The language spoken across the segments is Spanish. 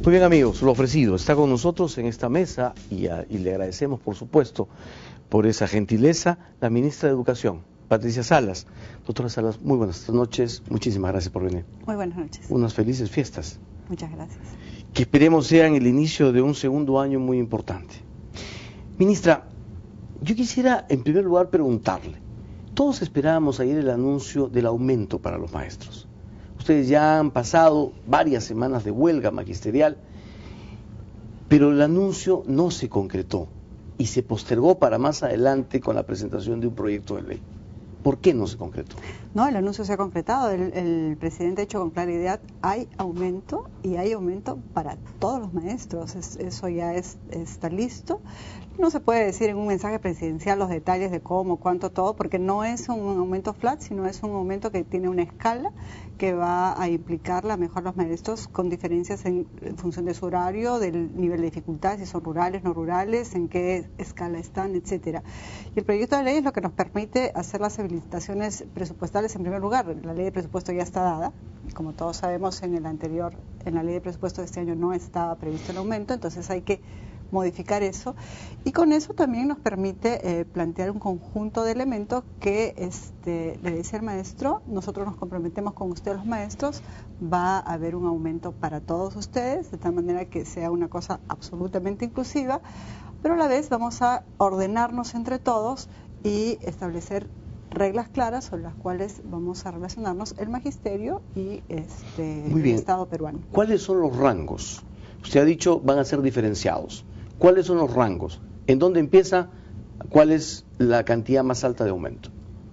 Muy bien, amigos, lo ofrecido está con nosotros en esta mesa y le agradecemos, por supuesto, por esa gentileza, la ministra de Educación, Patricia Salas. Doctora Salas, muy buenas noches, muchísimas gracias por venir. Muy buenas noches. Unas felices fiestas. Muchas gracias. Que esperemos sean el inicio de un segundo año muy importante. Ministra, yo quisiera en primer lugar preguntarle, todos esperábamos ayer el anuncio del aumento para los maestros. Ustedes ya han pasado varias semanas de huelga magisterial, pero el anuncio no se concretó y se postergó para más adelante con la presentación de un proyecto de ley. ¿Por qué no se concretó? No, el anuncio se ha concretado. El presidente ha hecho con claridad, hay aumento y hay aumento para todos los maestros. Eso ya está listo. No se puede decir en un mensaje presidencial los detalles de cómo, cuánto, todo, porque no es un aumento flat, sino es un aumento que tiene una escala que va a implicar la mejor los maestros con diferencias en función de su horario, del nivel de dificultad, si son rurales, no rurales, en qué escala están, etcétera. Y el proyecto de ley es lo que nos permite hacer las habilitaciones presupuestales en primer lugar. La ley de presupuesto ya está dada, y como todos sabemos en la ley de presupuesto de este año no estaba previsto el aumento, entonces hay que modificar eso, y con eso también nos permite plantear un conjunto de elementos que le dice el maestro, nosotros nos comprometemos con ustedes los maestros, va a haber un aumento para todos ustedes, de tal manera que sea una cosa absolutamente inclusiva, pero a la vez vamos a ordenarnos entre todos y establecer reglas claras sobre las cuales vamos a relacionarnos el magisterio y el Estado peruano. ¿Cuáles son los rangos? Usted ha dicho van a ser diferenciados. ¿Cuáles son los rangos? ¿En dónde empieza? ¿Cuál es la cantidad más alta de aumento?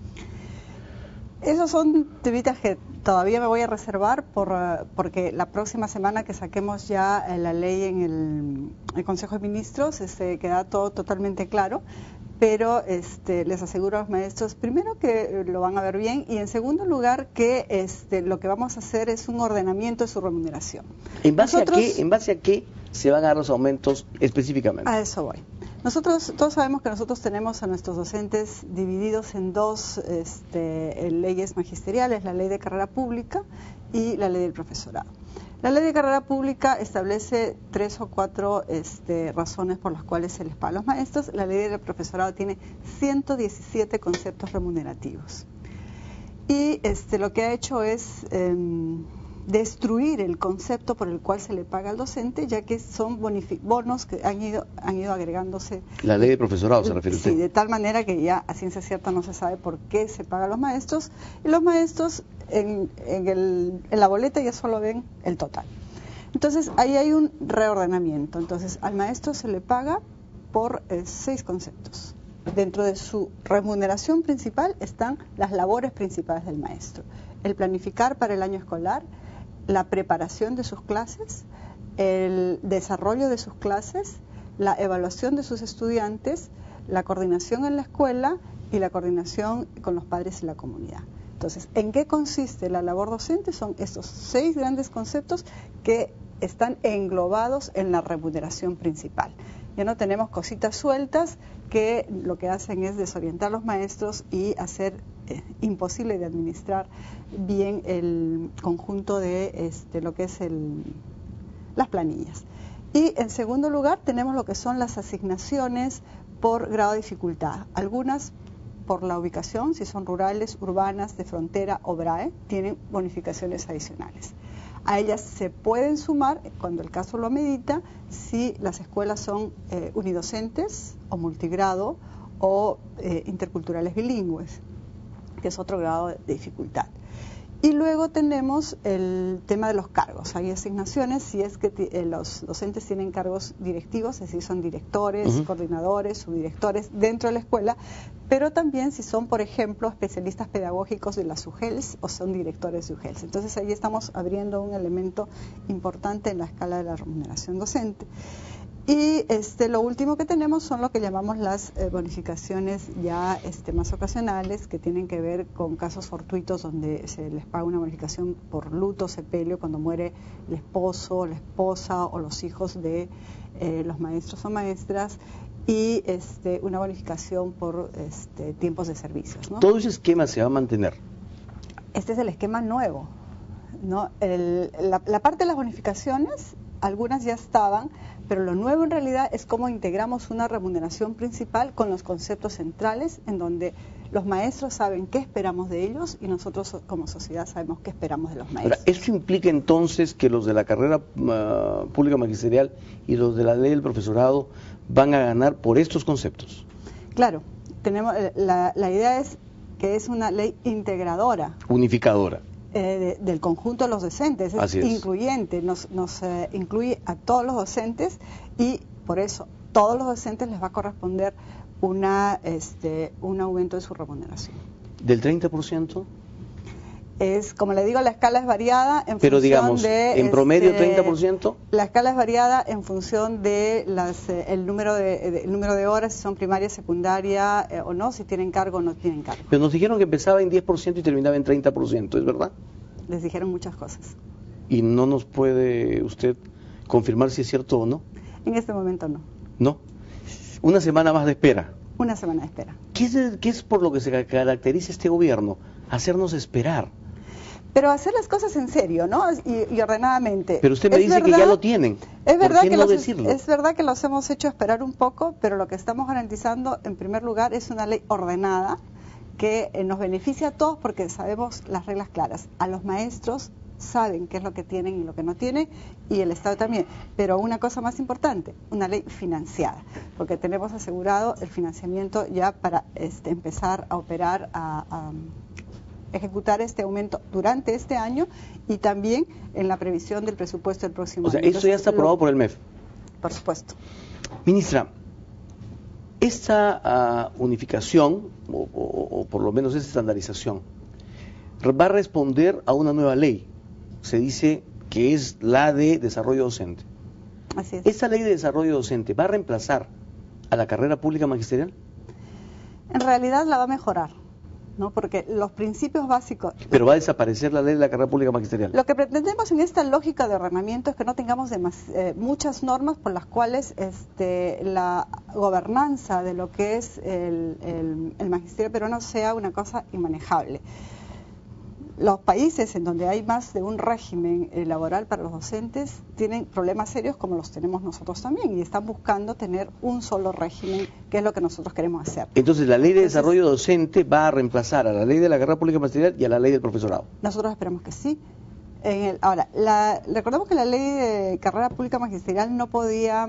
Esos son temitas que todavía me voy a reservar porque la próxima semana que saquemos ya la ley en el Consejo de Ministros queda todo totalmente claro, pero les aseguro a los maestros, primero que lo van a ver bien y en segundo lugar que lo que vamos a hacer es un ordenamiento de su remuneración. ¿En base a qué se van a dar los aumentos específicamente? A eso voy. Nosotros, todos sabemos que nosotros tenemos a nuestros docentes divididos en dos leyes magisteriales, la ley de carrera pública y la ley del profesorado. La ley de carrera pública establece 3 o 4 razones por las cuales se les paga a los maestros. La ley del profesorado tiene 117 conceptos remunerativos. Y lo que ha hecho es destruir el concepto por el cual se le paga al docente, ya que son bonos que han ido agregándose. La ley de profesorado se refiere usted. Sí, de tal manera que ya a ciencia cierta no se sabe por qué se paga a los maestros, y los maestros en la boleta ya solo ven el total. Entonces ahí hay un reordenamiento. Entonces al maestro se le paga por 6 conceptos. Dentro de su remuneración principal están las labores principales del maestro: el planificar para el año escolar, la preparación de sus clases, el desarrollo de sus clases, la evaluación de sus estudiantes, la coordinación en la escuela y la coordinación con los padres y la comunidad. Entonces, ¿en qué consiste la labor docente? Son estos 6 grandes conceptos que están englobados en la remuneración principal. Ya no tenemos cositas sueltas que lo que hacen es desorientar a los maestros y hacer imposible de administrar bien el conjunto de lo que es las planillas. Y en segundo lugar tenemos lo que son las asignaciones por grado de dificultad. Algunas por la ubicación, si son rurales, urbanas, de frontera o BRAE, tienen bonificaciones adicionales. A ellas se pueden sumar, cuando el caso lo amerita, si las escuelas son unidocentes o multigrado o interculturales bilingües, que es otro grado de dificultad. Y luego tenemos el tema de los cargos. Hay asignaciones si es que los docentes tienen cargos directivos, es decir, son directores, coordinadores, subdirectores dentro de la escuela, pero también si son, por ejemplo, especialistas pedagógicos de las UGELS o son directores de UGELS. Entonces ahí estamos abriendo un elemento importante en la escala de la remuneración docente. Y lo último que tenemos son lo que llamamos las bonificaciones ya más ocasionales, que tienen que ver con casos fortuitos donde se les paga una bonificación por luto, sepelio, cuando muere el esposo, la esposa o los hijos de los maestros o maestras, y una bonificación por tiempos de servicios, ¿no? ¿Todo ese esquema se va a mantener? Este es el esquema nuevo, ¿no? La parte de las bonificaciones algunas ya estaban, pero lo nuevo en realidad es cómo integramos una remuneración principal con los conceptos centrales, en donde los maestros saben qué esperamos de ellos y nosotros como sociedad sabemos qué esperamos de los maestros. Ahora, ¿esto implica entonces que los de la carrera pública magisterial y los de la ley del profesorado van a ganar por estos conceptos? Claro, tenemos la idea es que es una ley integradora. Unificadora. Del conjunto de los docentes, es incluyente, nos incluye a todos los docentes y por eso todos los docentes les va a corresponder un aumento de su remuneración. ¿Del 30%? Es, como le digo, la escala es variada en pero función digamos, de... ¿en promedio 30%? La escala es variada en función de el número de horas, si son primaria, secundaria o no, si tienen cargo o no tienen cargo. Pero nos dijeron que empezaba en 10% y terminaba en 30%, ¿es verdad? Les dijeron muchas cosas. ¿Y no nos puede usted confirmar si es cierto o no? En este momento no. ¿No? Una semana más de espera. Una semana de espera. ¿Qué es por lo que se caracteriza este gobierno? Hacernos esperar. Pero hacer las cosas en serio, ¿no? Y ordenadamente. Pero usted me dice que ya lo tienen. Es verdad, ¿por qué no decirlo? Es verdad que los hemos hecho esperar un poco, pero lo que estamos garantizando, en primer lugar, es una ley ordenada que nos beneficia a todos porque sabemos las reglas claras. A los maestros saben qué es lo que tienen y lo que no tienen, y el Estado también. Pero una cosa más importante, una ley financiada, porque tenemos asegurado el financiamiento ya para empezar a operar, a ejecutar este aumento durante este año y también en la previsión del presupuesto del próximo año. O sea, eso ya está aprobado por el MEF. Por supuesto. Ministra, esta unificación, o por lo menos esta estandarización, va a responder a una nueva ley. Se dice que es la de desarrollo docente. Así es. ¿Esta ley de desarrollo docente va a reemplazar a la carrera pública magisterial? En realidad la va a mejorar, ¿no? Porque los principios básicos... Pero va a desaparecer la ley de la carrera pública magisterial. Lo que pretendemos en esta lógica de ordenamiento es que no tengamos muchas normas por las cuales la gobernanza de lo que es el magisterio peruano sea una cosa inmanejable. Los países en donde hay más de un régimen laboral para los docentes tienen problemas serios como los tenemos nosotros también y están buscando tener un solo régimen, que es lo que nosotros queremos hacer. Entonces la ley de desarrollo docente va a reemplazar a la ley de la carrera pública magisterial y a la ley del profesorado. Nosotros esperamos que sí. Ahora, recordemos que la ley de carrera pública magisterial no podía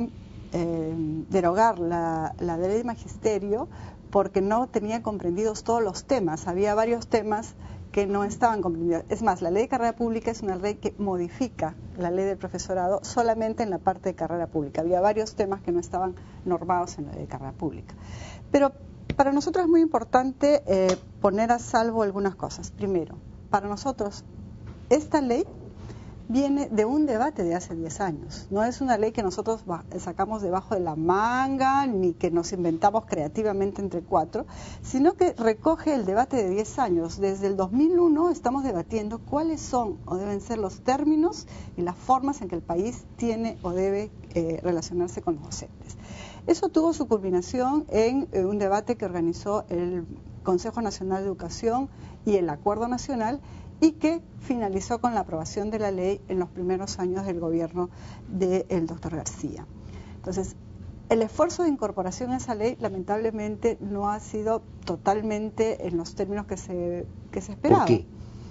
derogar la ley de magisterio porque no tenía comprendidos todos los temas. Había varios temas que no estaban comprendidos. Es más, la ley de carrera pública es una ley que modifica la ley del profesorado solamente en la parte de carrera pública. Había varios temas que no estaban normados en la ley de carrera pública. Pero para nosotros es muy importante poner a salvo algunas cosas. Primero, para nosotros, esta ley viene de un debate de hace 10 años. No es una ley que nosotros sacamos debajo de la manga, ni que nos inventamos creativamente entre cuatro, sino que recoge el debate de 10 años. Desde el 2001 estamos debatiendo cuáles son o deben ser los términos y las formas en que el país tiene o debe relacionarse con los docentes. Eso tuvo su culminación en un debate que organizó el Consejo Nacional de Educación y el Acuerdo Nacional, y que finalizó con la aprobación de la ley en los primeros años del gobierno del doctor García. Entonces, el esfuerzo de incorporación a esa ley lamentablemente no ha sido totalmente en los términos que se esperaba. ¿Por qué?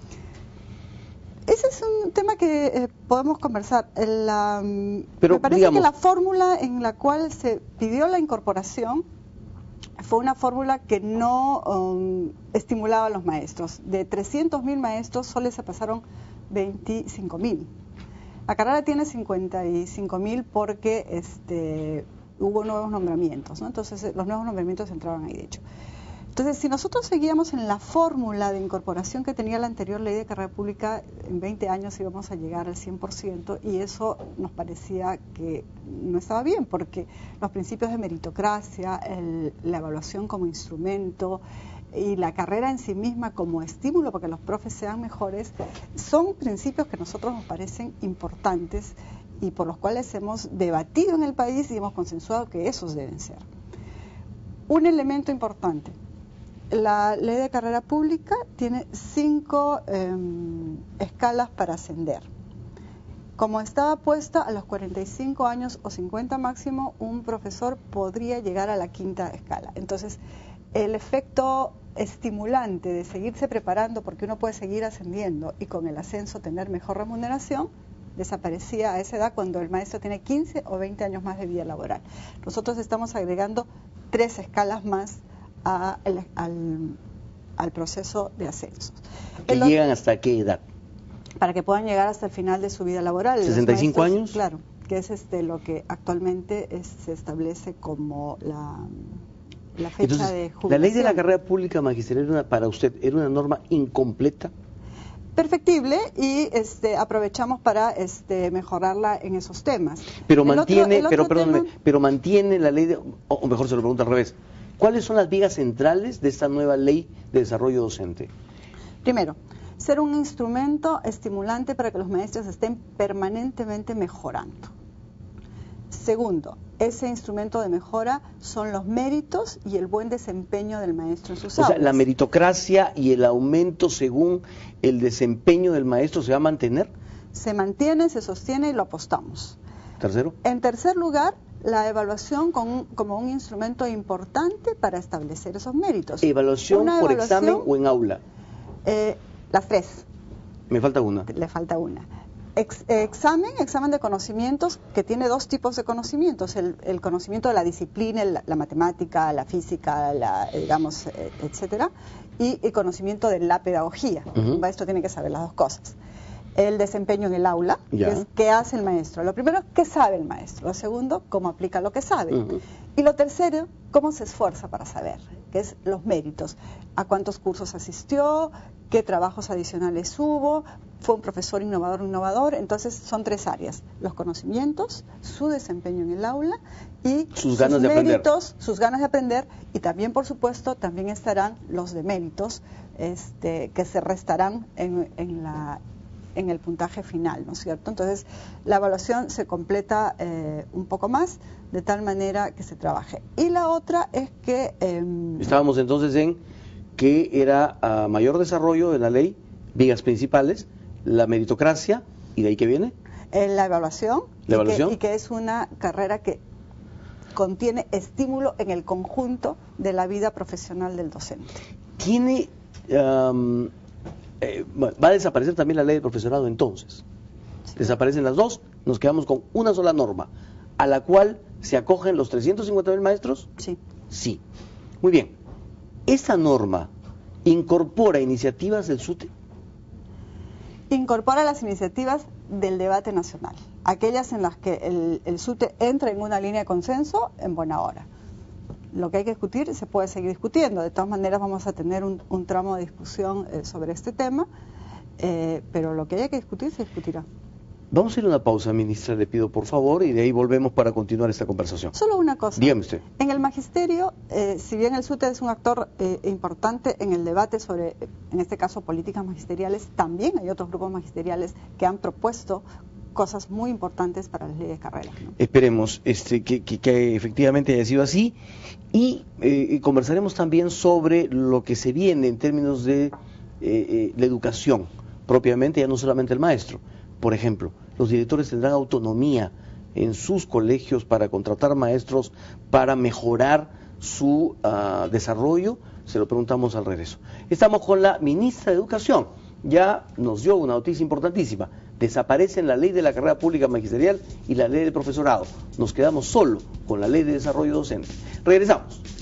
Ese es un tema que podemos conversar. Pero, me parece digamos, que la fórmula en la cual se pidió la incorporación fue una fórmula que no estimulaba a los maestros. De 300.000 maestros solo se pasaron 25.000. La carrera tiene 55.000 porque hubo nuevos nombramientos, ¿no? Entonces los nuevos nombramientos entraban ahí, de hecho. Entonces, si nosotros seguíamos en la fórmula de incorporación que tenía la anterior ley de carrera pública, en 20 años íbamos a llegar al 100%, y eso nos parecía que no estaba bien, porque los principios de meritocracia, la evaluación como instrumento y la carrera en sí misma como estímulo para que los profes sean mejores, son principios que a nosotros nos parecen importantes y por los cuales hemos debatido en el país y hemos consensuado que esos deben ser. Un elemento importante: la ley de carrera pública tiene 5 escalas para ascender. Como estaba puesta, a los 45 años o 50 máximo, un profesor podría llegar a la quinta escala. Entonces, el efecto estimulante de seguirse preparando, porque uno puede seguir ascendiendo y con el ascenso tener mejor remuneración, desaparecía a esa edad cuando el maestro tiene 15 o 20 años más de vida laboral. Nosotros estamos agregando 3 escalas más al proceso de ascenso. ¿Que llegan hasta qué edad? Para que puedan llegar hasta el final de su vida laboral. ¿65 años? Claro, que es lo que actualmente se establece como la fecha. Entonces, de jubilación. ¿La ley de la carrera pública magisterial para usted era una norma incompleta? Perfectible, y aprovechamos para mejorarla en esos temas. Pero mantiene, pero mantiene la ley, o mejor se lo pregunto al revés, ¿cuáles son las vigas centrales de esta nueva ley de desarrollo docente? Primero, ser un instrumento estimulante para que los maestros estén permanentemente mejorando. Segundo, ese instrumento de mejora son los méritos y el buen desempeño del maestro en sus aulas. O sea, la meritocracia y el aumento según el desempeño del maestro ¿se va a mantener? Se mantiene, se sostiene y lo apostamos. ¿Tercero? En tercer lugar, la evaluación como un instrumento importante para establecer esos méritos. ¿Evaluación por examen o en aula? Las 3. Me falta una. Le falta una. Examen de conocimientos, que tiene 2 tipos de conocimientos: el conocimiento de la disciplina, la matemática, la física, etcétera, y el conocimiento de la pedagogía. Un maestro tiene que saber las 2 cosas. El desempeño en el aula, que es qué hace el maestro. Lo primero, qué sabe el maestro. Lo segundo, cómo aplica lo que sabe. Y lo tercero, cómo se esfuerza para saber, que es los méritos. A cuántos cursos asistió, qué trabajos adicionales hubo, fue un profesor innovador. Entonces son 3 áreas: los conocimientos, su desempeño en el aula y sus méritos, sus ganas de aprender, y también, por supuesto, también estarán los deméritos que se restarán en el puntaje final, ¿no es cierto? Entonces, la evaluación se completa un poco más, de tal manera que se trabaje. Y la otra es que... Estábamos entonces en que era mayor desarrollo de la ley, vigas principales, la meritocracia, ¿y de ahí qué viene? La evaluación. ¿La evaluación? Y que es una carrera que contiene estímulo en el conjunto de la vida profesional del docente. Tiene... va a desaparecer también la ley del profesorado entonces. Sí. Desaparecen las 2, nos quedamos con una sola norma, a la cual se acogen los 350.000 maestros. Sí. Sí. Muy bien. ¿Esta norma incorpora iniciativas del SUTE? Incorpora las iniciativas del debate nacional, aquellas en las que el SUTE entra en una línea de consenso en buena hora. Lo que hay que discutir se puede seguir discutiendo. De todas maneras, vamos a tener un tramo de discusión sobre este tema, pero lo que haya que discutir se discutirá. Vamos a ir a una pausa, ministra, le pido por favor, y de ahí volvemos para continuar esta conversación. Solo una cosa. Dígame usted. En el magisterio, si bien el SUTE es un actor importante en el debate sobre, en este caso, políticas magisteriales, también hay otros grupos magisteriales que han propuesto cosas muy importantes para las leyes de carrera, ¿no? Esperemos que efectivamente haya sido así, y conversaremos también sobre lo que se viene en términos de la educación propiamente, ya no solamente el maestro. Por ejemplo, los directores tendrán autonomía en sus colegios para contratar maestros para mejorar su desarrollo. Se lo preguntamos al regreso. Estamos con la ministra de Educación. Ya nos dio una noticia importantísima. Desaparecen la ley de la carrera pública magisterial y la ley del profesorado. Nos quedamos solo con la ley de desarrollo docente. Regresamos.